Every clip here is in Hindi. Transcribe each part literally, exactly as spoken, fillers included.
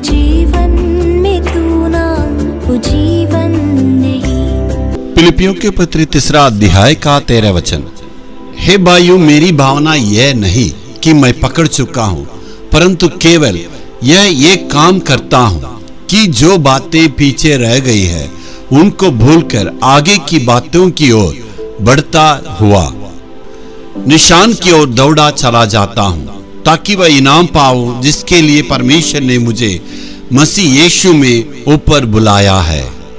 जीवन में तू ना वो जीवन नहीं। फिलिपियों के पत्र तीसरा अध्याय का तेरह वचन। हे भाइयों, मेरी भावना यह नहीं कि मैं पकड़ चुका हूँ, परंतु केवल यह ये काम करता हूँ कि जो बातें पीछे रह गई है उनको भूलकर आगे की बातों की ओर बढ़ता हुआ निशान की ओर दौड़ा चला जाता हूँ, ताकि वह इनाम पाऊं जिसके लिए परमेश्वर ने मुझे मसीह यीशु में ऊपर बुलाया है।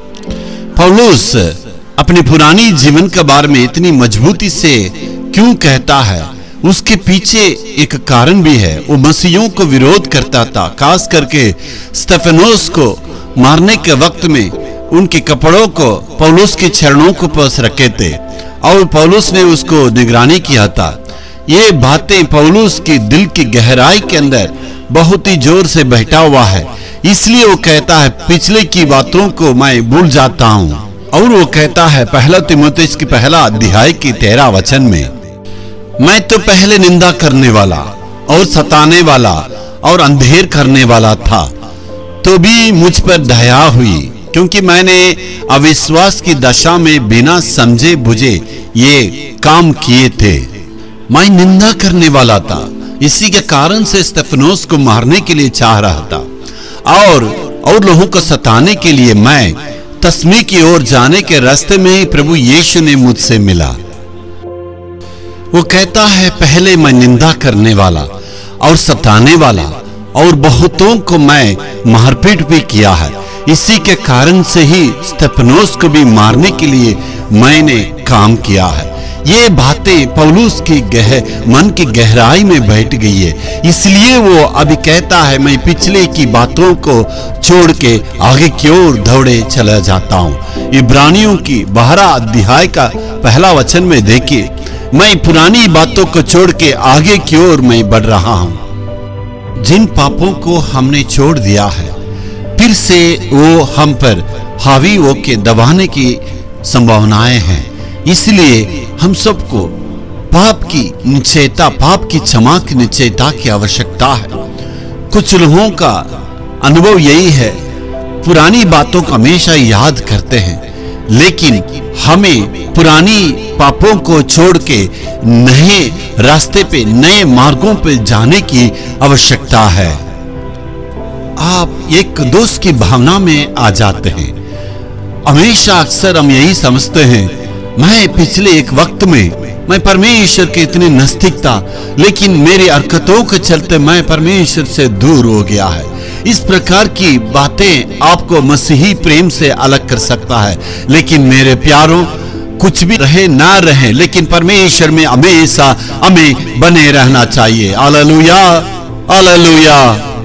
पौलुस अपने पुरानी जीवन के बारे में इतनी मजबूती से क्यों कहता है, उसके पीछे एक कारण भी है। वो मसीहियों को विरोध करता था, खास करके स्तेफनोस को मारने के वक्त में उनके कपड़ों को पौलुस के चरणों को पास रखे थे और पौलुस ने उसको निगरानी किया था। ये बातें पौलुस की दिल की गहराई के अंदर बहुत ही जोर से बैठा हुआ है, इसलिए वो कहता है पिछले की बातों को मैं भूल जाता हूँ। और वो कहता है पहला तीमुथियुस की पहला अध्याय की तेरह वचन में, मैं तो पहले निंदा करने वाला और सताने वाला और अंधेर करने वाला था, तो भी मुझ पर दया हुई, क्योंकि मैंने अविश्वास की दशा में बिना समझे बुझे ये काम किए थे। मैं निंदा करने वाला था, इसी के कारण से स्तेफनोस को मारने के लिए चाह रहा था और और लोगों को सताने के लिए मैं तस्मी की ओर जाने के रास्ते में ही प्रभु यीशु ने मुझसे मिला। वो कहता है पहले मैं निंदा करने वाला और सताने वाला और बहुतों को मैं मारपीट भी किया है, इसी के कारण से ही स्तेफनोस को भी मारने के लिए मैंने काम किया है। ये बातें पौलुस की गह मन की गहराई में बैठ गई है, इसलिए वो अभी कहता है मैं पिछले की बातों को छोड़ के आगे की ओर दौड़े चला जाता हूँ। इब्रानियों की बारह अध्याय का पहला वचन में देखिए, मैं पुरानी बातों को छोड़ के आगे की ओर मैं बढ़ रहा हूँ। जिन पापों को हमने छोड़ दिया है फिर से वो हम पर हावी होके दबाने की संभावनाएं हैं, इसलिए हम सबको पाप की निश्चयता, पाप की क्षमा की निश्चयता की आवश्यकता है। कुछ लोगों का अनुभव यही है, पुरानी बातों को हमेशा याद करते हैं, लेकिन हमें पुरानी पापों को छोड़ के नए रास्ते पे, नए मार्गों पे जाने की आवश्यकता है। आप एक दोस्त की भावना में आ जाते हैं। हमेशा अक्सर हम यही समझते हैं, मैं पिछले एक वक्त में मैं परमेश्वर के इतने नजदीक था, लेकिन मेरी हरकतों के चलते मैं परमेश्वर से दूर हो गया है। इस प्रकार की बातें आपको मसीही प्रेम से अलग कर सकता है, लेकिन मेरे प्यारों, कुछ भी रहे ना रहे, लेकिन परमेश्वर में हमेशा हमें बने रहना चाहिए। Hallelujah, hallelujah.